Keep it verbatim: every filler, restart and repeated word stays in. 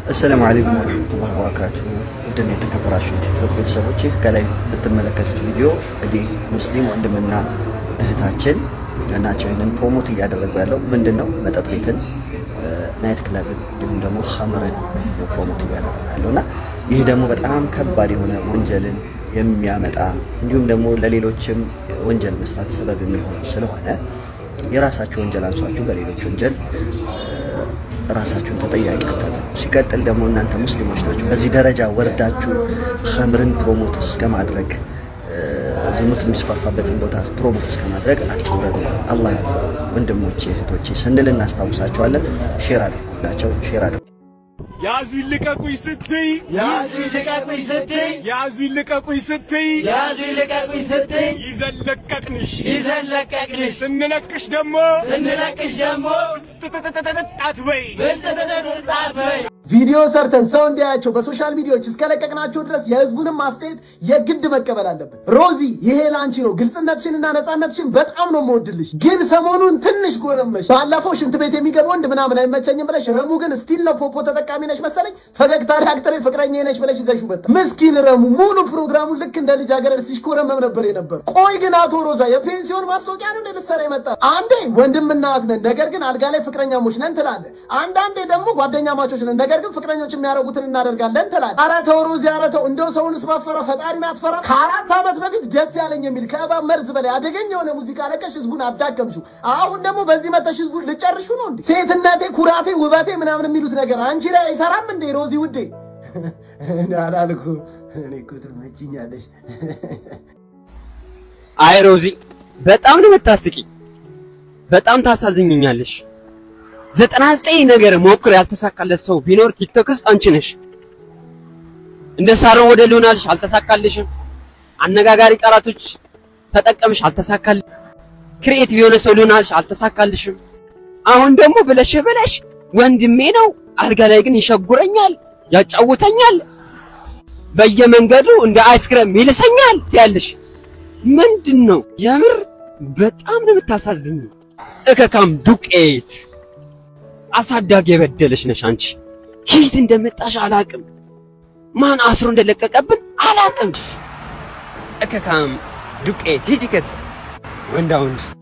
السلام عليكم ورحمة الله وبركاته. ودنا يتكبراشوا تيكتوك ቤተሰቦቼ ከላይ የምትመለከቱት ቪዲዮ እንግዲህ ሙስሊም ወንድምና እህታችን እናቸው ይሄንን ፕሮሞት እያደረጉ ያለው ምንድነው መጠጥ ቤትን ናይት ክለብን እንዲሁም ደግሞ ኸምርን ፕሮሞት እያደረጉ ያለውና ይሄ ደግሞ በጣም ከባድ የሆነ ወንጀልን የሚያመጣ እንዲሁም ደግሞ ለሌሎችም ወንጀል መስራት ሰበብ የሚሆን ስለሆነ የራሳቸው ወንጀል አንሷችሁ በሌሎች ወንጀል ራሳችሁን ተጠያቂ አታድርጉ። ሲቀጥል ደግሞ እናንተ ሙስሊሞች ናችሁ በዚህ ደረጃ ወርዳችሁ ኸምርን ፕሮሞት እስከማድረግ ዝሙት የሚስፋፋበትን ቦታ ፕሮሞት እስከማድረግ አትወረዱ። አላህ ወንድሞቼ እህቶቼ ስንል እናስታውሳችኋለን። ሼር አድርጉላቸው። ሼር አድርጉ። ያዙ ይልቀቁኝ ስትይ ያዙ ይልቀቁኝ ስትይ ያዙ ይልቀቁኝ ስትይ ያዙ ይልቀቁኝ ስትይ ይዘለቀቅንሽ ይዘለቀቅንሽ ስንለቅሽ ደሞ ስንለቅሽ ደሞ አትበይ አትበይ ቪዲዮ ሰርተን ሰው እንዲያያቸው በሶሻል ሚዲያዎች እስከለቀቅናቸው ድረስ የህዝቡንም ማስተያየት የግድ መቀበል አለብን። ሮዚ ይሄ ላንቺ ነው። ግልጽነትሽንና ነፃነትሽን በጣም ነው የምወድልሽ። ግን ሰሞኑን ትንሽ ጎረመሽ። ባለፈው ሽንት ቤት የሚገባ ወንድ ምናምን አይመቸኝም ብለሽ ረሙ ግን ስቲል ነው ፖፖ ተጠቃሚ ነሽ መሰለኝ ፈገግታ ሪአክተር ፍቅረኛ ነሽ ብለሽ ይዘሽው በጣም ምስኪን ረሙ ሙሉ ፕሮግራሙን ልክ እንደ ልጅ አገር ሲሽኮረመም ነበር የነበር። ቆይ ግን አቶ ሮዛ የፔንሲዮን ማስታወቂያ ነው ልትሰራ የመጣ አንዴ ወንድምና እህት ነን ነገር ግን አልጋ ላይ ፍቅረኛሞች ነን ትላለህ። አንዳንዴ ደግሞ ጓደኛ ማቾች ነን ነገር ግን ፍቅረኞች የሚያረጉትን እናደርጋለን ትላለህ። ኧረ ተው ሮዚ ኧረ ተው እንደው ሰውንስ ማፈራ ፈጣሪን አትፈራ። ከአራት ዓመት በፊት ደስ ያለኝ የሚል ከእባብ መርዝ በላይ አደገኛ የሆነ ሙዚቃ ለቀሽ ህዝቡን አዳከምሽው። አሁን ደግሞ በዚህ መተሽ ህዝቡን ልጨርሹ ነው እንዴ? ሴትነቴ ኩራቴ ውበቴ ምናምን የሚሉት ነገር አንቺ ላይ አይሰራም እንዴ ሮዚ ውዴ? እኔ አላልኩም እኔ እኮ ትመጪኛለሽ። አይ ሮዚ በጣም ነው የምታስቂኝ። በጣም ታሳዝኝኛለሽ። ዘጠና ዘጠኝ ነገር ሞክር ያልተሳካለት ሰው ቢኖር ቲክቶክስ አንቺ ነሽ። እንደ ሳሮን ወደ ሉናልሽ አልተሳካልሽም። አነጋጋሪ ቃላቶች ተጠቀምሽ አልተሳካልሽ። ክሪኤቲቭ የሆነ ሰው ሉናልሽ አልተሳካልሽም። አሁን ደግሞ ብለሽ ብለሽ ወንድሜ ነው አልጋ ላይ ግን ይሸጉረኛል ያጫውተኛል በየመንገዱ እንደ አይስክሬም ይልሰኛል ትያለሽ። ምንድነው? የምር በጣም ነው የምታሳዝኝ። እከካም ዱቄት አሳዳጊ የበደለሽ ነሽ አንቺ። ኪት እንደመጣሽ አላቅም። ማን አስሮ እንደለቀቀብን አላቅም። እከካም ዱቄት ሂጂ ከዚህ ወንዳ ወንድ